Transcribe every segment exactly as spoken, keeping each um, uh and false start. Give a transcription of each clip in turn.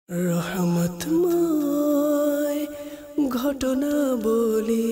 রহমতময় ঘটনা বলি,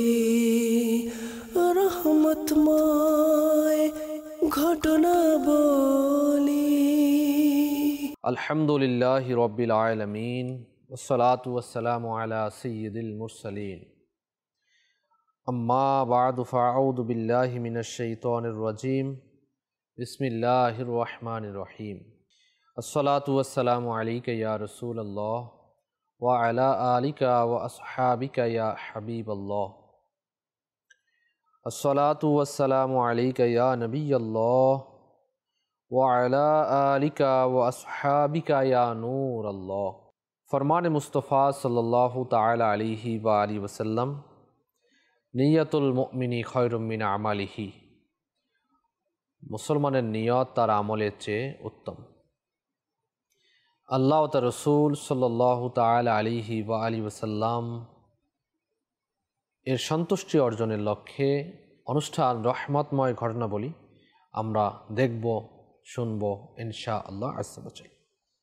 রহমতময় ঘটনা বলি। আলহামদুলিল্লাহি রাব্বিল আলামিন ওয়াসসালাতু ওয়াসসালামু আলা সাইয়্যিদিল মুরসালিন। আম্মা বা'দু ফাআউযু বিল্লাহি মিনাশ শাইতানির রাজীম। বিসমিল্লাহির রহমানির রহিম। আসসালাতু ওয়াসসালামু আলাইকা ইয়া রাসূলুল্লাহ ওয়া আলা আলিকা ওয়া আসহাবিকা ইয়া হাবিবাল্লাহ। আসসালাতু ওয়াসসালামু আলাইকা ইয়া নবিয়াল্লাহ ওয়া আলা আলিকা ওয়া আসহাবিকা ইয়া নূরাল্লাহ। ফরমানে মুস্তফা সাল্লাল্লাহু তাআলা আলাইহি ওয়া আলিহি ওয়াসাল্লাম, নিয়াতুল মুমিনি খায়রুম মিন আমালিহি। মুসলমানের নিয়ত তার আমলের চেয়ে উত্তম। আল্লাহ ও তার রাসূল সাল্লাল্লাহু তাআলা আলাইহি ওয়া আলিহি ওয়াসাল্লাম এর সন্তুষ্টি অর্জনের লক্ষ্যে অনুষ্ঠান রহমতময় ঘটনাবলী আমরা দেখব, শুনব ইনশাআল্লাহ আজ্জা ওয়া জাল।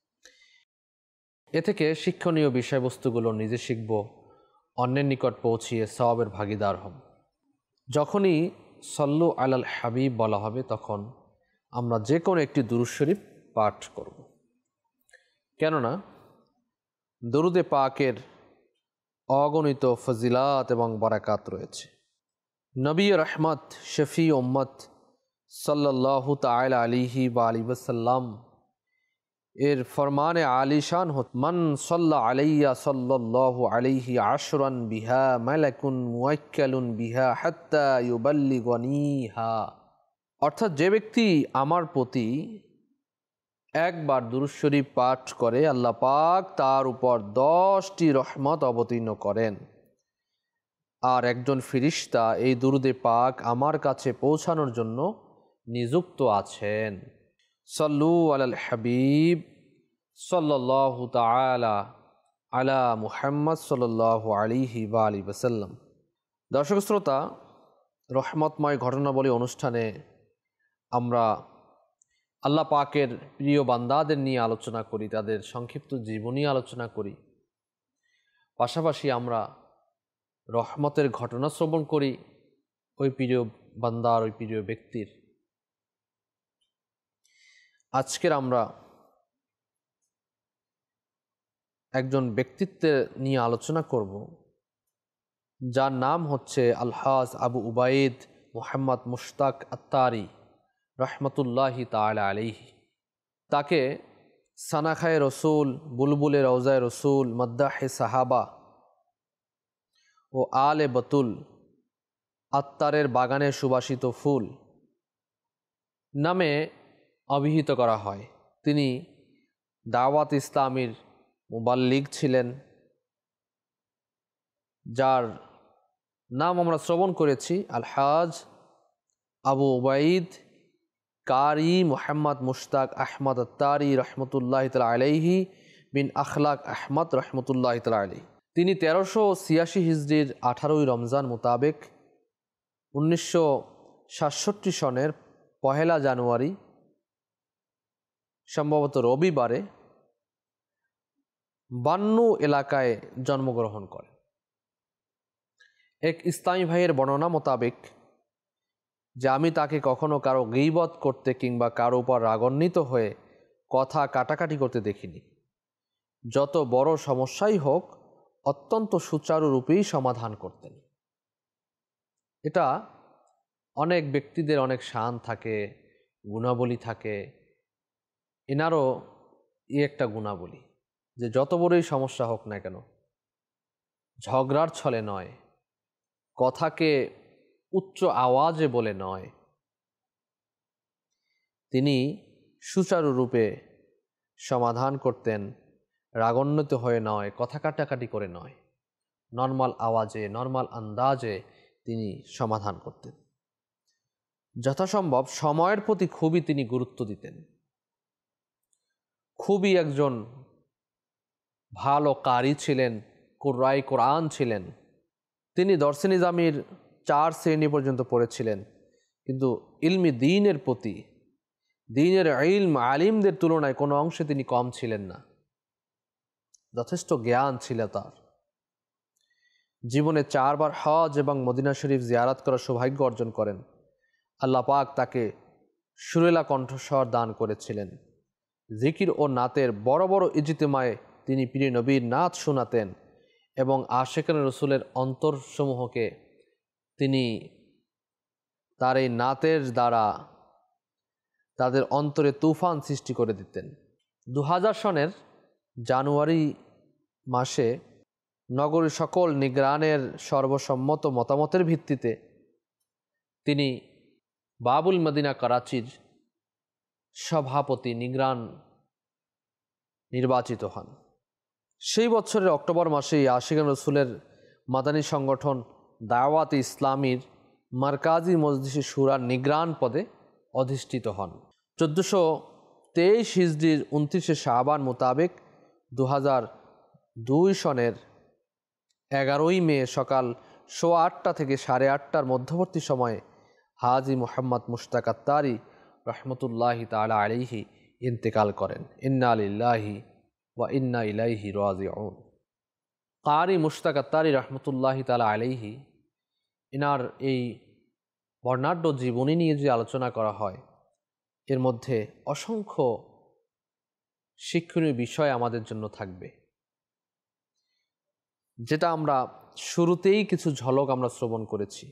এ থেকে শিক্ষণীয় বিষয়বস্তুগুলো নিজে শিখব, অন্যের নিকট পৌঁছিয়ে সওয়াবের ভাগীদার হব। যখনই সল্লু আলাল হাবিব বলা হবে তখন আমরা যে কোনো একটি দুরূদ শরীফ পাঠ করব, কেননা দরুদে পাকের অগণিত ফজিলাত এবং বারাকাত রয়েছে। নবী রহমত শফি উম্মত সাল্লাল্লাহু তাআলা আলাইহি ওয়া আলিহি ওয়াসাল্লাম এর ফরমানে আলিশান হত, মান সাল্লা আলাইয়া সাল্লাল্লাহু আলাইহি আশরান বিহা মালাকুন মুওয়াক্কালুন বিহা হাত্তা ইউবাল্লিগুনিহা। অর্থাৎ যে ব্যক্তি আমার প্রতি একবার দুরূদ শরীফ পাঠ করে আল্লাহ পাক তার উপর দশটি রহমত অবতীর্ণ করেন, আর একজন ফিরিস্তা এই দুরূদে পাক আমার কাছে পৌঁছানোর জন্য নিযুক্ত আছেন। সল্লু আলাল হাবিব সাল্লাল্লাহু তাআলা আলা মুহাম্মদ সাল্লাল্লাহু আলাইহি ওয়া আলিহি ওয়াসাল্লাম। দর্শক শ্রোতা, রহমতময় ঘটনাবলী অনুষ্ঠানে আমরা আল্লাহ পাকের প্রিয় বান্দাদের নিয়ে আলোচনা করি, তাদের সংক্ষিপ্ত জীবনী আলোচনা করি। পাশাপাশি আমরা রহমতের ঘটনা শ্রবণ করি ওই প্রিয় বান্দার, ওই প্রিয় ব্যক্তির। আজকের আমরা একজন ব্যক্তিত্বের নিয়ে আলোচনা করব, যার নাম হচ্ছে আলহাজ আবু উবাইদ মুহাম্মদ মুশতাক আত্তারি রহমতুল্লাহি তাআলা আলাইহি। তাকে সানাখায়ে রসুল, বুলবুলে রওজায়ে রসুল, মদ্দাহে সাহাবা ও আলে বতুল, আত্তারের বাগানের সুবাসিত ফুল নামে অভিহিত করা হয়। তিনি দাওয়াত ইসলামীর মুবাল্লিগ ছিলেন, যার নাম আমরা শ্রবণ করেছি আলহাজ আবু উবাইদ কারি মুহাম্মদ মুশতাক আহমদ আত্তারি রহমতুল্লাহি তাআলা আলাইহি বিন আখলাক আহমদ রহমতুল্লাহি তাআলা আলাইহি। তিনি তেরোশো ছিয়াশি হিজরির আঠারোই রমজান মোতাবেক উনিশশো সাতষট্টি সনের পহেলা জানুয়ারি, সম্ভবত রবিবারে, বান্নু এলাকায় জন্মগ্রহণ করেন। এক ইসলামী ভাইয়ের বর্ণনা মোতাবেক যে আমি তাকে কখনো কারো গীবত করতে কিংবা কারো উপর রাগান্বিত হয়ে কথা কাটাকাটি করতে দেখিনি। যত বড় সমস্যাই হোক অত্যন্ত সুচারুরূপেই সমাধান করতেন। এটা অনেক ব্যক্তিদের অনেক শান থাকে, গুণাবলী থাকে। এনারও এই একটা গুণাবলী যে যত বড়ই সমস্যা হোক না কেন ঝগড়ার ছলে নয়, কথাকে উচ্চ আওয়াজে বলে নয়, তিনি সুচারুরূপে সমাধান করতেন। রাগান্বিত হয়ে নয়, কথা কাটাকাটি করে নয়, নর্মাল আওয়াজে, নর্মাল আন্দাজে তিনি সমাধান করতেন। যথাসম্ভব সময়ের প্রতি খুবই তিনি গুরুত্ব দিতেন। খুবই একজন ভালো কারি ছিলেন, কুরআই কোরআন ছিলেন। তিনি দরসে নিজামির চার শ্রেণী পর্যন্ত পড়েছিলেন, কিন্তু ইলমি দ্বীনের প্রতি, দ্বীনের ইলম আলিমদের তুলনায় কোনো অংশে তিনি কম ছিলেন না। যথেষ্ট জ্ঞান ছিল তার। জীবনে চারবার হজ এবং মদিনা শরীফ জিয়ারত করার সৌভাগ্য অর্জন করেন। আল্লাহ পাক তাকে সুরেলা কণ্ঠস্বর দান করেছিলেন। জিকির ও নাতের বড় বড় ইজতিমায়ে তিনি প্রিয় নবীর নাত শোনাতেন এবং আশিকান রসুলের অন্তরসমূহকে তিনি তার এই নাতের দ্বারা তাদের অন্তরে তুফান সৃষ্টি করে দিতেন। দু হাজার সনের জানুয়ারি মাসে নগরীর সকল নিগ্রানের সর্বসম্মত মতামতের ভিত্তিতে তিনি বাবুল মদিনা করাচির সভাপতি নিগ্রান নির্বাচিত হন। সেই বছরের অক্টোবর মাসেই আশিকান রসুলের মাদানী সংগঠন দাওয়াত ইসলামীর মারকাজি মজলিসে শুরার নিগ্রান পদে অধিষ্ঠিত হন। চোদ্দোশো তেইশ হিজরির উনত্রিশে শাবান মোতাবেক দু হাজার দুই সনের এগারোই মে সকাল সোয়া আটটা থেকে সাড়ে আটটার মধ্যবর্তী সময়ে হাজি মোহাম্মদ মুশতাক আত্তারি রহমতুল্লাহি তাআলা আলাইহি ইন্তেকাল করেন। ইন্না লিল্লাহি ওয়া ইন্না ইলাইহি রাজিউন। কারি মুশতাক আত্তারি রহমতুল্লাহি তাআলা আলাইহি ইনার এই বর্ণাঢ্য জীবনী নিয়ে যে আলোচনা করা হয়, এর মধ্যে অসংখ্য শিক্ষণীয় বিষয় আমাদের জন্য থাকবে, যেটা আমরা শুরুতেই কিছু ঝলক আমরা শ্রবণ করেছি।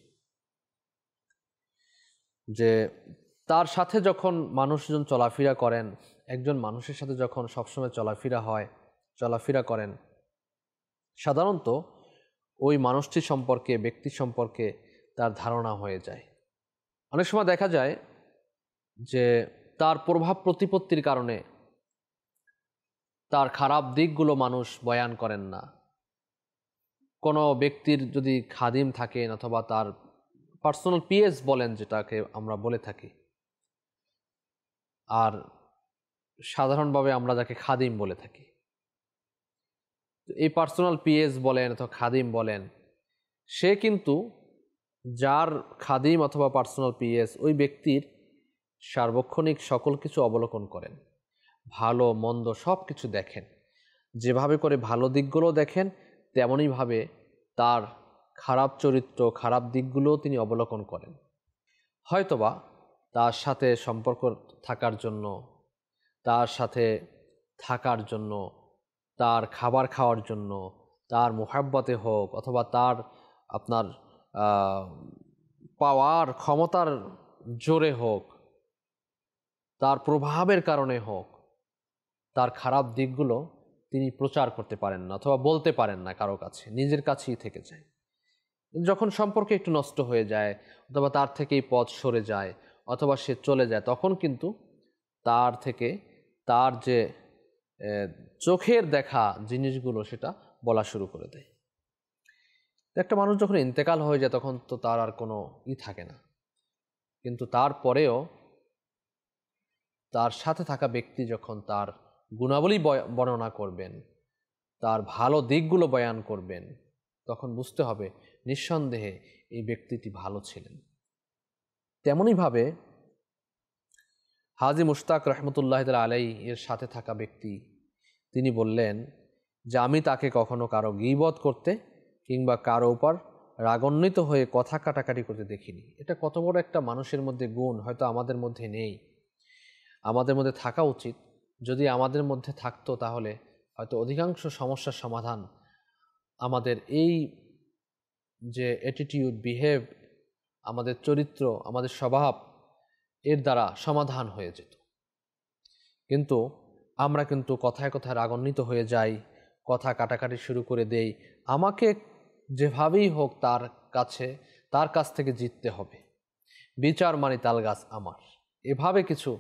যে তার সাথে যখন মানুষজন চলাফেরা করেন, একজন মানুষের সাথে যখন সবসময় চলাফেরা হয় চলাফেরা করেন, সাধারণত ওই মানুষটি সম্পর্কে, ব্যক্তি সম্পর্কে তার ধারণা হয়ে যায়। অনেক সময় দেখা যায় যে তার প্রভাব প্রতিপত্তির কারণে তার খারাপ দিকগুলো মানুষ বয়ান করেন না। কোনো ব্যক্তির যদি খাদিম থাকেন অথবা তার পার্সোনাল পিএস বলেন, যেটাকে আমরা বলে থাকি, আর সাধারণভাবে আমরা যাকে খাদিম বলে থাকি, এই পার্সোনাল পিএস বলেন অথবা খাদিম বলেন, সে কিন্তু যার খাদিম অথবা পার্সোনাল পিএস ওই ব্যক্তির সার্বক্ষণিক সকল কিছু অবলোকন করেন, ভালো মন্দ সব কিছু দেখেন। যেভাবে করে ভালো দিকগুলো দেখেন, তেমনইভাবে তার খারাপ চরিত্র, খারাপ দিকগুলোও তিনি অবলোকন করেন। হয়তোবা তার সাথে সম্পর্ক থাকার জন্য, তার সাথে থাকার জন্য, তার খাবার খাওয়ার জন্য, তার মুহাব্বতে হোক অথবা তার আপনার পাওয়ার ক্ষমতার জোরে হোক, তার প্রভাবের কারণে হোক, তার খারাপ দিকগুলো তিনি প্রচার করতে পারেন না অথবা বলতে পারেন না কারো কাছে, নিজের কাছেই থেকে যায়। যখন সম্পর্ক একটু নষ্ট হয়ে যায় অথবা তার থেকেই পথ সরে যায় অথবা সে চলে যায়, তখন কিন্তু তার থেকে তার যে চোখের দেখা জিনিসগুলো সেটা বলা শুরু করে দেয়। একটা মানুষ যখন ইন্তেকাল হয়ে যায় তখন তো তার আর কোনো ই থাকে না, কিন্তু তারপরেও তার সাথে থাকা ব্যক্তি যখন তার গুণাবলী বর্ণনা করবেন, তার ভালো দিকগুলো বয়ান করবেন, তখন বুঝতে হবে নিঃসন্দেহে এই ব্যক্তিটি ভালো ছিলেন। তেমনইভাবে হাজি মুশতাক রহমতুল্লাহ আলাই এর সাথে থাকা ব্যক্তি তিনি বললেন যে আমি তাকে কখনো কারো গীবত করতে কিংবা কারো উপর রাগান্বিত হয়ে কথা কাটাকাটি করতে দেখিনি। এটা কত বড় একটা মানুষের মধ্যে গুণ, হয়তো আমাদের মধ্যে নেই, আমাদের মধ্যে থাকা উচিত। যদি আমাদের মধ্যে থাকতো তাহলে হয়তো অধিকাংশ সমস্যার সমাধান আমাদের এই যে অ্যাটিটিউড, বিহেভ, আমাদের চরিত্র, আমাদের স্বভাব, এর দ্বারা সমাধান হয়ে যেত। কিন্তু আমরা কিন্তু কথায় কথায় রাগান্বিত হয়ে যাই, কথা কাটাকাটি শুরু করে দেই। আমাকে যেভাবেই হোক তার কাছে তার কাছ থেকে জিততে হবে, বিচার মানি তাল গাছ আমার, এভাবে কিছু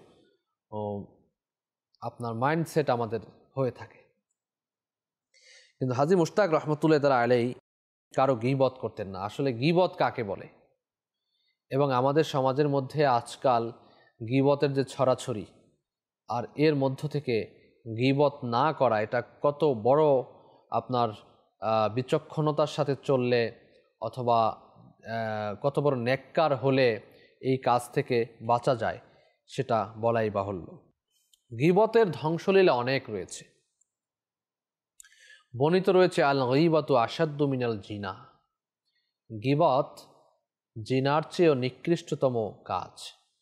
আপনার মাইন্ডসেট আমাদের হয়ে থাকে। কিন্তু হাজি মুশতাক রহমতুল্লাহ তাআলা আলাইহি কারো গীবত করতেন না। আসলে গীবত কাকে বলে, এবং আমাদের সমাজের মধ্যে আজকাল গীবতের যে ছড়াছড়ি, আর এর মধ্য থেকে গীবত না করা, এটা কত বড় আপনার বিচক্ষণতার সাথে চললে অথবা কত বড় নেককার হলে এই কাজ থেকে বাঁচা যায় সেটা বলাই বাহুল্য। গীবতের ধ্বংসলীলা অনেক রয়েছে। বর্ণিত রয়েছে আল গীবাতু আশাদ্দু মিনাল জিনা, গীবত জিনার চেয়েও নিকৃষ্টতম কাজ।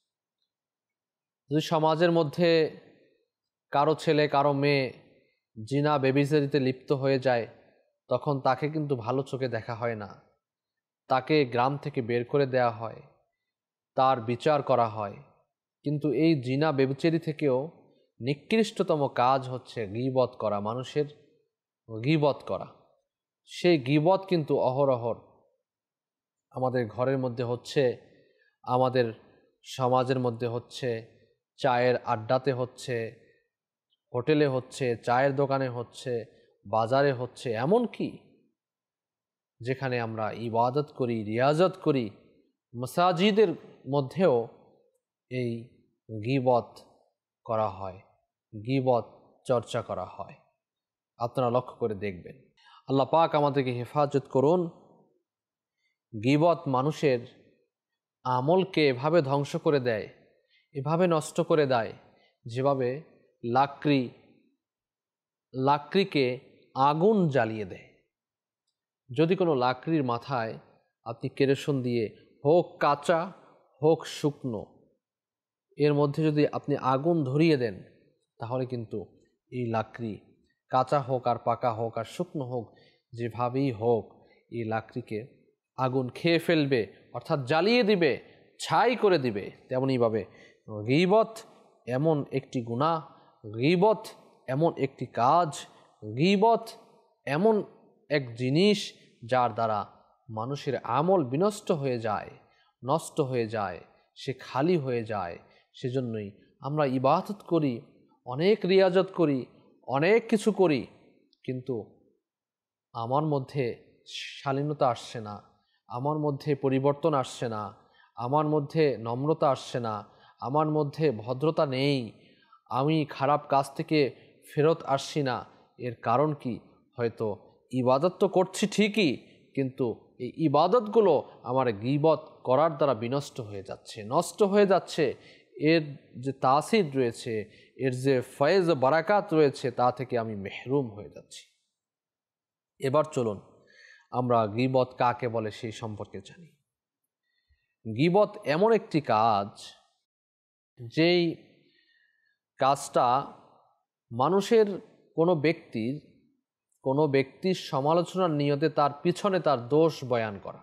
যদি সমাজের মধ্যে কারো ছেলে কারো মেয়ে জিনা বেবিচারিতে লিপ্ত হয়ে যায়, তখন তাকে কিন্তু ভালো চোখে দেখা হয় না, তাকে গ্রাম থেকে বের করে দেওয়া হয়, তার বিচার করা হয়। কিন্তু এই জিনা বেবিচারি থেকেও নিকৃষ্টতম কাজ হচ্ছে গীবত করা, মানুষের গীবত করা। সেই গীবত কিন্তু অহরহর আমাদের ঘরের মধ্যে হচ্ছে, আমাদের সমাজের মধ্যে হচ্ছে, চায়ের আড্ডাতে হচ্ছে, হোটেলে হচ্ছে, চায়ের দোকানে হচ্ছে, বাজারে হচ্ছে, এমন কি যেখানে আমরা ইবাদত করি, রিয়াজত করি, মসাজিদের মধ্যেও এই গীবত করা হয়, গীবত চর্চা করা হয়। আপনারা লক্ষ্য করে দেখবেন। আল্লাহ পাক আমাদেরকে হেফাজত করুন। গীবত মানুষের আমলকে এভাবে ধ্বংস করে দেয়, এভাবে নষ্ট করে দেয়, যেভাবে লাকড়ি লাকড়িকে আগুন জ্বালিয়ে দেয়। যদি কোনো লাকড়ির মাথায় আপনি কেরোসিন দিয়ে, হোক কাঁচা হোক শুকনো, এর মধ্যে যদি আপনি আগুন ধরিয়ে দেন, তাহলে কিন্তু এই লাকড়ি কাঁচা হোক আর পাকা হোক আর শুকনো হোক, যেভাবেই হোক, এই লাকড়িকে আগুন খেয়ে ফেলবে, অর্থাৎ জ্বালিয়ে দিবে, ছাই করে দিবে। তেমনইভাবে গীবত এমন একটি গুনাহ, গীবত এমন একটি কাজ, গীবত এমন এক জিনিস যার দ্বারা মানুষের আমল বিনষ্ট হয়ে যায়, নষ্ট হয়ে যায়, সে খালি হয়ে যায়। সেজন্যই আমরা ইবাদত করি, অনেক রিয়াজত করি, অনেক কিছু করি, কিন্তু আমার মধ্যে শালীনতা আসছে না, আমার মধ্যে পরিবর্তন আসছে না, আমার মধ্যে নম্রতা আসছে না, আমার মধ্যে ভদ্রতা নেই, আমি খারাপ কাজ থেকে ফেরত আসছি না। এর কারণ কি? হয়তো ইবাদত তো করছি ঠিকই, কিন্তু এই ইবাদতগুলো আমার গীবত করার দ্বারা বিনষ্ট হয়ে যাচ্ছে, নষ্ট হয়ে যাচ্ছে। এর যে তাসির রয়েছে, এর যে ফয়েজ বারাকাত রয়েছে, তা থেকে আমি মেহরুম হয়ে যাচ্ছি। এবার চলুন আমরা গীবত কাকে বলে সেই সম্পর্কে জানি। গীবত এমন একটি কাজ, যেই কাজটা মানুষের কোনো ব্যক্তির কোনো ব্যক্তির সমালোচনার নিয়তে তার পিছনে তার দোষ বয়ান করা।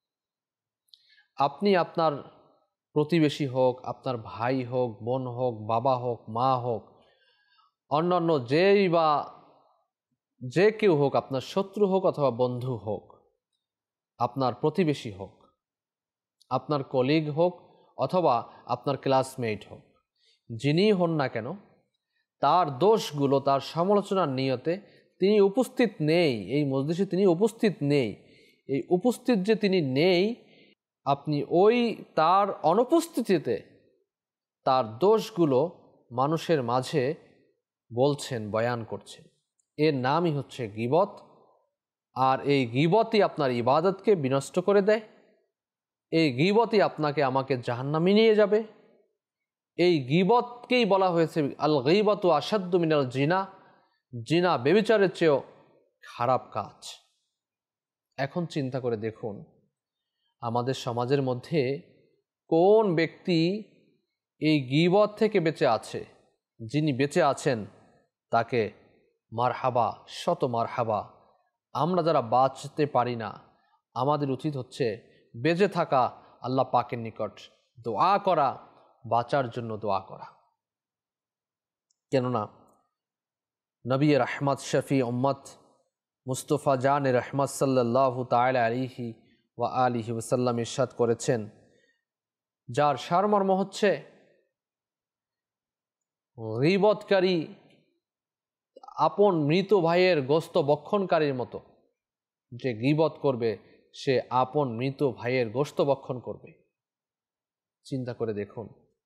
আপনি আপনার প্রতিবেশী হোক, আপনার ভাই হোক, বোন হোক, বাবা হোক, মা হোক, অন্যান্য যেই বা যে কেউ হোক, আপনার শত্রু হোক অথবা বন্ধু হোক, আপনার প্রতিবেশী হোক, আপনার কলিগ হোক অথবা আপনার ক্লাসমেট হোক, যিনি হন না কেন, তার দোষগুলো, তার সমালোচনার নিয়তে তিনি উপস্থিত নেই, এই মজলিসে তিনি উপস্থিত নেই। এই উপস্থিত যে তিনি নেই, আপনি ওই তার অনুপস্থিতিতে তার দোষগুলো মানুষের মাঝে বলছেন, বয়ান করছেন। এর নামই হচ্ছে গীবত। আর এই গীবতই আপনার ইবাদতকে বিনষ্ট করে দেয়। এই গীবতই আপনাকে আমাকে জাহান্নামে নিয়ে যাবে। এই গীবতকেই বলা হয়েছে আল গীবাতু আশাদ্দু মিনাল জিনা, জিনা বেবিচারের চেয়েও খারাপ কাজ। এখন চিন্তা করে দেখুন, আমাদের সমাজের মধ্যে কোন ব্যক্তি এই গীবত থেকে বেঁচে আছে? যিনি বেঁচে আছেন তাকে মারহাবা, শত মারহাবা। আমরা যারা বাঁচতে পারি না, আমাদের উচিত হচ্ছে বেঁচে থাকা, আল্লাহ পাকের নিকট দোয়া করা, বাঁচার জন্য দোয়া করা। কেননা নবী রহমত শফি উম্মত মুস্তফা জান রহমত সাল্লাল্লাহু তাআলা আলাইহি ওয়া আলিহি ওয়াসাল্লাম ইরশাদ করেছেন, যার সারমর্ম হচ্ছে গীবতকারী আপন মৃত ভাইয়ের গোশত ভক্ষণকারীর মতো। যে গীবত করবে সে আপন মৃত ভাইয়ের গোশত ভক্ষণ করবে। চিন্তা করে দেখুন,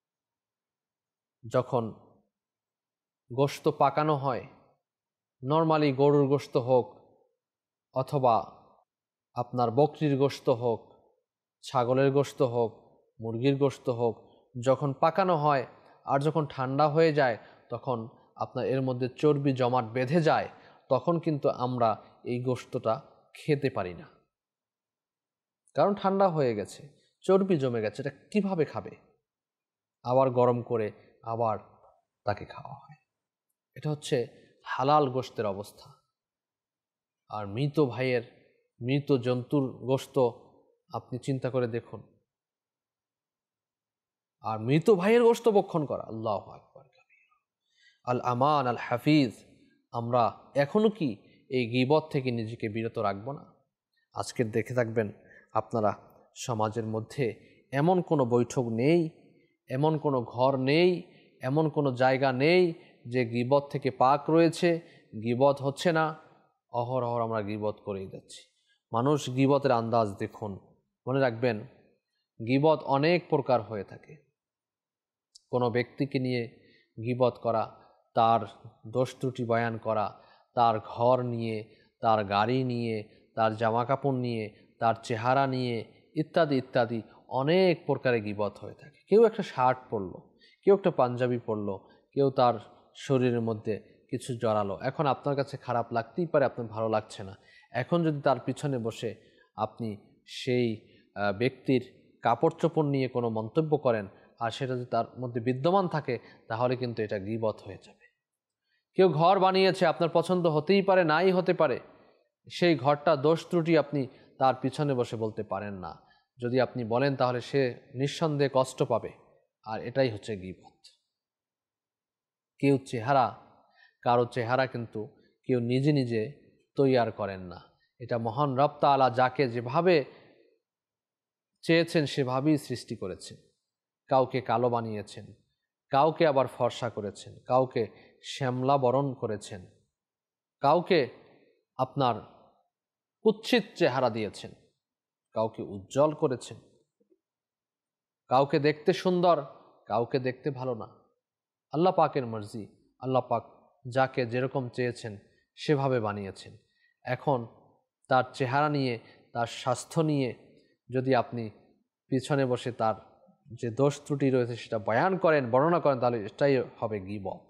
যখন গোশত পাকানো হয়, নর্মালি গরুর গোশত হোক অথবা আপনার বকরির গোশত হোক, ছাগলের গোশত হোক, মুরগির গোশত হোক, যখন পাকানো হয় আর যখন ঠান্ডা হয়ে যায়, তখন আপনার এর মধ্যে চর্বি জমাট বেঁধে যায়, তখন কিন্তু আমরা এই গোশতটা খেতে পারি না, কারণ ঠান্ডা হয়ে গেছে, চর্বি জমে গেছে। এটা কিভাবে খাবে? আবার গরম করে আবার তাকে খাওয়া হয়। এটা হচ্ছে হালাল গোশতের অবস্থা। আর মৃত ভাইয়ের, মৃত জন্তুর গোশত আপনি চিন্তা করে দেখুন, আর মৃত ভাইয়ের গোশত ভক্ষণ করা, আল্লাহু আকবার কাবীরা। আল আমান আল হাফিজ, আমরা এখনো কি এই গীবত থেকে নিজেকে বিরত রাখবো না? আজকে দেখে থাকবেন আপনারা, সমাজের মধ্যে এমন কোনো বৈঠক নেই, এমন কোনো ঘর নেই, এমন কোনো জায়গা নেই যে গীবত থেকে পাক রয়েছে, গীবত হচ্ছে না। অহরহ আমরা গীবত করেই যাচ্ছি। মানুষ গীবতের আন্দাজ দেখুন। মনে রাখবেন, গীবত অনেক প্রকার হয়ে থাকে। কোনো ব্যক্তিকে নিয়ে গীবত করা, তার দোষ ত্রুটি বয়ান করা, তার ঘর নিয়ে, তার গাড়ি নিয়ে, তার জামা কাপড় নিয়ে, তার চেহারা নিয়ে, ইত্যাদি ইত্যাদি অনেক প্রকারে গীবত হয়ে থাকে। কেউ একটা শার্ট পরলো, কেউ একটা পাঞ্জাবি পরলো, কেউ তার শরীরের মধ্যে কিছু জড়ালো। এখন আপনার কাছে খারাপ লাগতেই পারে, আপনার ভালো লাগছে না। এখন যদি তার পিছনে বসে আপনি সেই ব্যক্তির কাপড় চোপড় নিয়ে কোনো মন্তব্য করেন, আর সেটা যদি তার মধ্যে বিদ্যমান থাকে, তাহলে কিন্তু এটা গীবত হয়ে যাবে। কেউ ঘর বানিয়েছে, আপনার পছন্দ হতেই পারে, নাই হতে পারে, সেই ঘরটা দোষ ত্রুটি আপনি তার পিছনে বসে বলতে পারেন না। যদি আপনি বলেন তাহলে সে নিঃসন্দেহে কষ্ট পাবে, আর এটাই হচ্ছে গীবত। কেউ চেহারা, কারো চেহারা কিন্তু কেউ নিজে নিজে তৈয়ার করেন না। এটা মহান রব তাআলা যাকে যেভাবে চেয়েছেন সেভাবেই সৃষ্টি করেছেন। কাউকে কালো বানিয়েছেন, কাউকে আবার ফর্সা করেছেন, কাউকে শ্যামলা বরণ করেছেন, কাউকে আপনার কুৎসিত চেহারা দিয়েছেন, কাউকে উজ্জ্বল করেছেন, কাউকে দেখতে সুন্দর, কাউকে দেখতে ভালো না। আল্লাহ পাকের মর্জি, আল্লাহ পাক যাকে যেরকম চেয়েছেন সেভাবে বানিয়েছেন। এখন তার চেহারা নিয়ে, তার স্বাস্থ্য নিয়ে যদি আপনি পিছনে বসে তার যে দোষ ত্রুটি রয়েছে সেটা বয়ান করেন, বর্ণনা করেন, তাহলে এটাই হবে গীবত।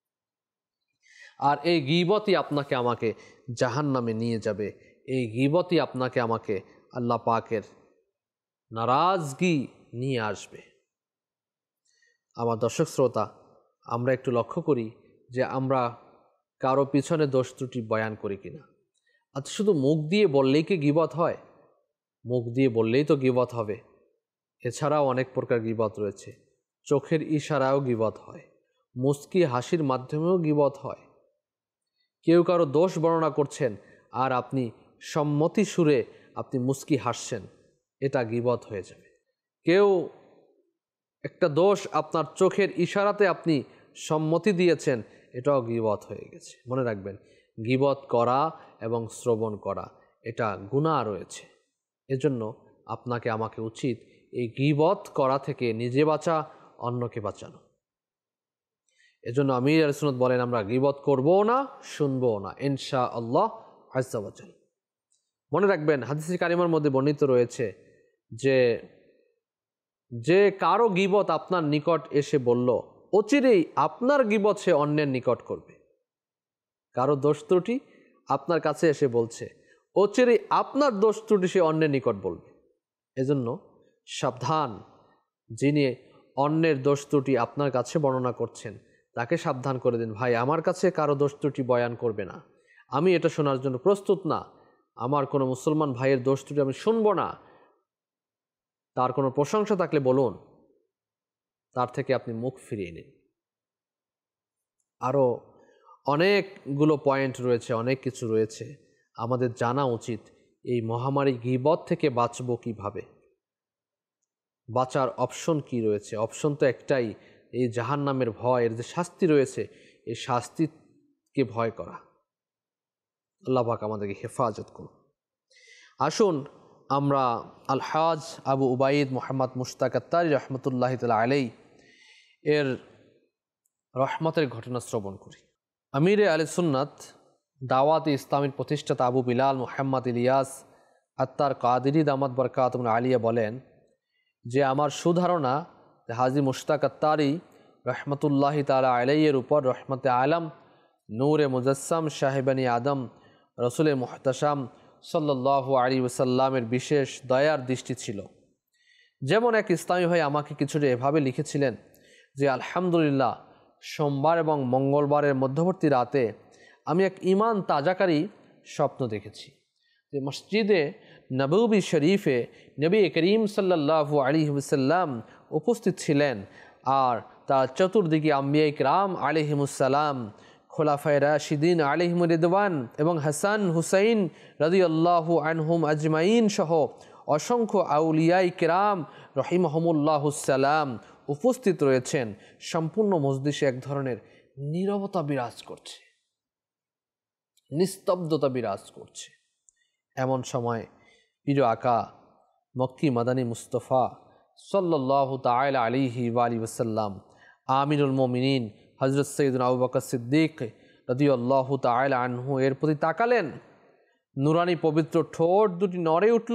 আর এই গীবতই আপনাকে আমাকে জাহান্নামে নিয়ে যাবে। এই গীবতই আপনাকে আমাকে আল্লাহ পাকের নারাজগি নিয়ে আসবে। আমার দর্শক শ্রোতা, আমরা একটু লক্ষ্য করি যে আমরা কারো পিছনে দোষ ত্রুটি বয়ান করি কিনা। আচ্ছা, শুধু মুখ দিয়ে বললেই কি গীবত হয়? মুখ দিয়ে বললেই তো গীবত হবে। এছাড়াও অনেক প্রকার গীবত রয়েছে। চোখের ইশারাও গীবত হয়, মুস্কি হাসির মাধ্যমেও গীবত হয়। কেউ কারো দোষ বর্ণনা করছেন আর আপনি সম্মতি সুরে আপনি মুস্কি হাসছেন, এটা গীবত হয়ে যাবে। কেউ একটা দোষ আপনার চোখের ইশারাতে আপনি সম্মতি দিয়েছেন, এটাও গীবত হয়ে গেছে। মনে রাখবেন, গীবত করা এবং শ্রবণ করা এটা গুনাহ রয়েছে। এজন্য আপনাকে আমাকে উচিত এই গীবত করা থেকে নিজে বাঁচা, অন্যকে বাঁচানো। এজন্য আমির আহলে সুন্নাত বলেন, আমরা গীবত করবো না, শুনবো না, ইনশাআল্লাহ আযজা ওয়া জাল। মনে রাখবেন, হাদিসে কারিমার মধ্যে বর্ণিত রয়েছে যে যে কারো গীবত আপনার নিকট এসে বলল, অচিরেই আপনার গীবত সে অন্যের নিকট করবে। কারো দোষ ত্রুটি আপনার কাছে এসে বলছে, অচিরেই আপনার দোষ ত্রুটি সে অন্যের নিকট বলবে। এজন্য সাবধান, যিনি অন্যের দোষ ত্রুটি আপনার কাছে বর্ণনা করছেন তাকে সাবধান করে দিন, ভাই আমার কাছে কারো দোষ ত্রুটি বয়ান করবে না, আমি এটা শোনার জন্য প্রস্তুত না, আমার কোনো মুসলমান ভাইয়ের দোষ ত্রুটি আমি শুনবো না। তার কোনো প্রশংসা থাকলে বলুন, তার থেকে আপনি মুখ ফিরিয়ে নিন। আরও অনেকগুলো পয়েন্ট রয়েছে, অনেক কিছু রয়েছে, আমাদের জানা উচিত এই মহামারী গীবত থেকে বাঁচবো কিভাবে, বাঁচার অপশন কি রয়েছে। অপশন তো একটাই, এই জাহান্নামের ভয়, এর যে শাস্তি রয়েছে, এই শাস্তিকে ভয় করা। আল্লাহ পাক আমাদেরকে হেফাজত করুন। আসুন আমরা আল-হাজ আবু উবাইদ মুহাম্মদ মুশতাক আত্তারি রহমতুল্লাহ তাআলা আলাইহি এর রহমতের ঘটনা শ্রবণ করি। আমিরে আহলে সুন্নাত দাওয়াতে ইসলামের প্রতিষ্ঠাতা আবু বিলাল মুহাম্মদ ইলিয়াস আত্তার কাদেরী দামাত বরকাতুহু আলিয়া বলেন যে আমার সুধারণা হাজী মুশতাক আত্তারি রহমতুল্লাহ তাআলা আলাইহি এর উপর রহমতে আলম নূরে মুজাসসাম সাহেবানি আদম রসুলের মুহতাসাম সাল্লাল্লাহু আলাইহি ওয়াসাল্লামের বিশেষ দয়ার দৃষ্টি ছিল। যেমন এক ইসলামী ভাই আমাকে কিছুটা এভাবে লিখেছিলেন যে আলহামদুলিল্লাহ, সোমবার এবং মঙ্গলবারের মধ্যবর্তী রাতে আমি এক ঈমান তাজাকারী স্বপ্ন দেখেছি যে মসজিদে নববী শরীফে নবী করিম সাল্লাল্লাহু আলাইহি ওয়াসাল্লাম উপস্থিত ছিলেন, আর তার চতুর্দিকে আম্বিয়া কিরাম আলাইহিমুসসালাম, খোলাফায়ে রাশিদিন আলাইহিম রিদওয়ান এবং হাসান হুসাইন রাদিয়াল্লাহু আনহুম আজমাইন সহ অসংখ্য আউলিয়াই কিরাম রহিমাহুমুল্লাহুসসালাম উপস্থিত রয়েছেন। সম্পূর্ণ মজলিসে এক ধরনের নীরবতা বিরাজ করছে, নিস্তব্ধতা বিরাজ করছে। এমন সময় প্রিয় আকা মক্কি মাদানী মুস্তফা সাল্লাল্লাহু তাআলা আলাইহি ওয়া আলিহি ওয়াসাল্লাম আমিরুল মুমিনিন হযরত সাইয়্যিদুনা আবু বকর সিদ্দিক রাদিয়াল্লাহু তাআলা আনহু এর প্রতি তাকালেন। নুরানি পবিত্র ঠোঁট দুটি নড়ে উঠল,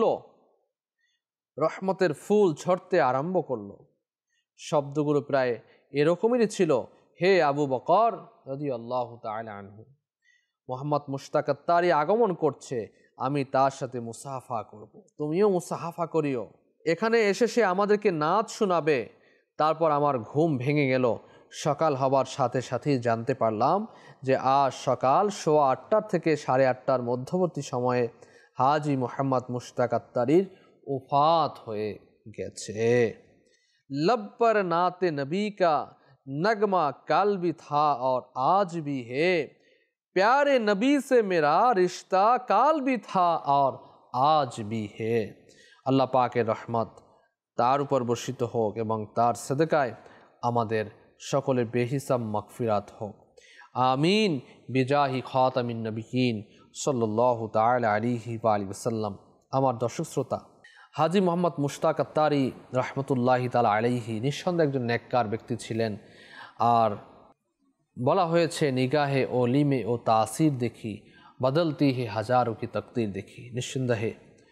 রহমতের ফুল ঝরতে আরম্ভ করল। শব্দগুলো প্রায় এরকমই ছিল, হে আবু বকর রাদিয়াল্লাহু তাআলা আনহু, মোহাম্মদ মুশতাক আত্তারি আগমন করছে, আমি তার সাথে মুসাফা করব, তুমিও মুসাফা করিও। এখানে এসে সে আমাদেরকে নাচ শোনাবে। তারপর আমার ঘুম ভেঙে গেল। সকাল হবার সাথে সাথেই জানতে পারলাম যে আজ সকাল সোয়া আটটার থেকে সাড়ে আটটার মধ্যবর্তী সময়ে হাজি মোহাম্মদ মুশতাক আত্তারির ওফাত হয়ে গেছে। लब पर नाते नबी का नगमा कल भी था और आज भी है, प्यारे नबी से मेरा रिश्ता काल भी था और आज भी है। আল্লাহ পাকের রহমত তার উপর বর্ষিত হোক এবং তার সদকায় আমাদের সকলের বেহিসাব মাগফিরাত হোক, আমিন। বিজাহি খাতামিন নবিয়িন সাল্লাল্লাহু তাআলা আলাইহি ওয়া আলিহি ওয়াসাল্লাম। আমার দর্শক শ্রোতা, হাজি মোহাম্মদ মুশতাক আত্তারি রহমতুল্লাহি তাআলা আলাইহি নিঃসন্দেহে একজন নেককার ব্যক্তি ছিলেন। আর বলা হয়েছে, নিগাহে ও লিমে ও তাসির দেখি বদলতি হে হাজারো কি তকদির দেখি। নিঃসন্দেহে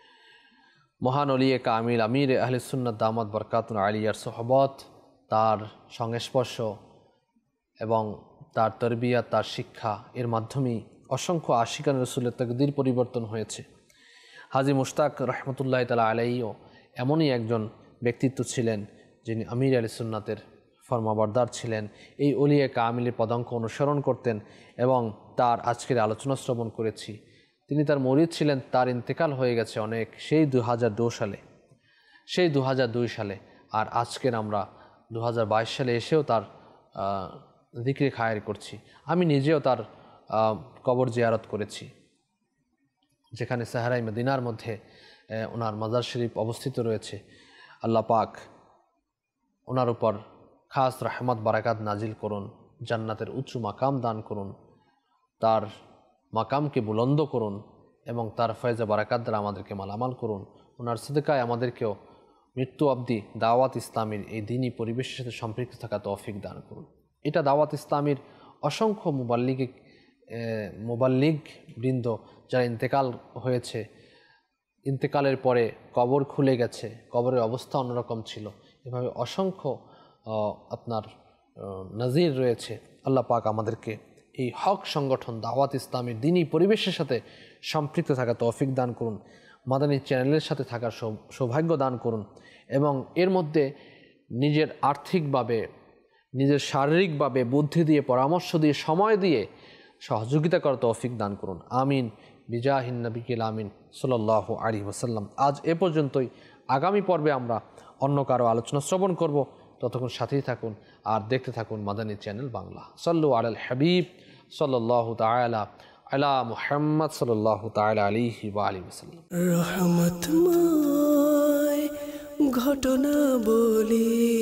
মহান ওলিয়ে কামিল আমির আহলে সুন্নাত দামাত বরকাতুন আলিয়ার সোহবত, তার সংস্পর্শ এবং তার তরবিয়াত, তার শিক্ষা, এর মাধ্যমেই অসংখ্য আশিকান রসুলের তকদির পরিবর্তন হয়েছে। হাজি মুশতাক রহমতুল্লাহ তাআলা আলাইহিও এমনই একজন ব্যক্তিত্ব ছিলেন যিনি আমির আহলে সুন্নাতের ফরমাবরদার ছিলেন। এই ওলিয়ে কামিলের পদাঙ্ক অনুসরণ করতেন এবং তার আজকের আলোচনা শ্রবণ করেছি। তিনি তার মুরিদ ছিলেন। তার ইন্তেকাল হয়ে গেছে অনেক, সেই দু হাজার দুই সালে সেই দু হাজার দুই সালে আর আজকের আমরা দু হাজার বাইশ সালে এসেও তার যিকরে খায়ের করছি। আমি নিজেও তার কবর জিয়ারত করেছি, যেখানে সাহারাই মদিনার মধ্যে ওনার মাজার শরীফ অবস্থিত রয়েছে। আল্লাহ পাক ওনার উপর খাস রহমত বারাকাত নাজিল করুন, জান্নাতের উঁচু মাকাম দান করুন, তার মাকামকে বুলন্দ করুন এবং তার ফয়জা বারাকাত দ্বারা আমাদেরকে মালামাল করুন। ওনার সদকায় আমাদেরকেও মৃত্যু অবধি দাওয়াত ইসলামীর এই দিনই পরিবেশের সাথে সম্পৃক্ত থাকা তৌফিক দান করুন। এটা দাওয়াত ইসলামীর অসংখ্য মুবাল্লিগ মুবাল্লিগ বৃন্দ যারা ইন্তেকাল হয়েছে, ইন্তেকালের পরে কবর খুলে গেছে, কবরের অবস্থা অন্যরকম ছিল, এভাবে অসংখ্য আপনার নজির রয়েছে। আল্লাহ পাক আমাদেরকে এই হক সংগঠন দাওয়াত ইসলামের দিনই পরিবেশের সাথে সম্পৃক্ত থাকা তৌফিক দান করুন, মাদানী চ্যানেলের সাথে থাকার সৌভাগ্য দান করুন এবং এর মধ্যে নিজের আর্থিকভাবে, নিজের শারীরিকভাবে, বুদ্ধি দিয়ে, পরামর্শ দিয়ে, সময় দিয়ে সহযোগিতা করার তৌফিক দান করুন, আমিন। বিজাহিন নবিয়িল আমিন সাল্লাল্লাহু আলাইহি ওয়াসাল্লাম। আজ এ পর্যন্তই। আগামী পর্বে আমরা অন্য কারো আলোচনা শ্রবণ করব। ততক্ষণ সাথেই থাকুন আর দেখতে থাকুন মাদানী চ্যানেল বাংলা। সাল্লু আলাল হাবিব সাল্লাল্লাহু তাআলা আলা মুহাম্মদ সাল্লাল্লাহু তাআলা আলাইহি ওয়া আলিহি ওয়াসাল্লাম। রহমতময় ঘটনা বলি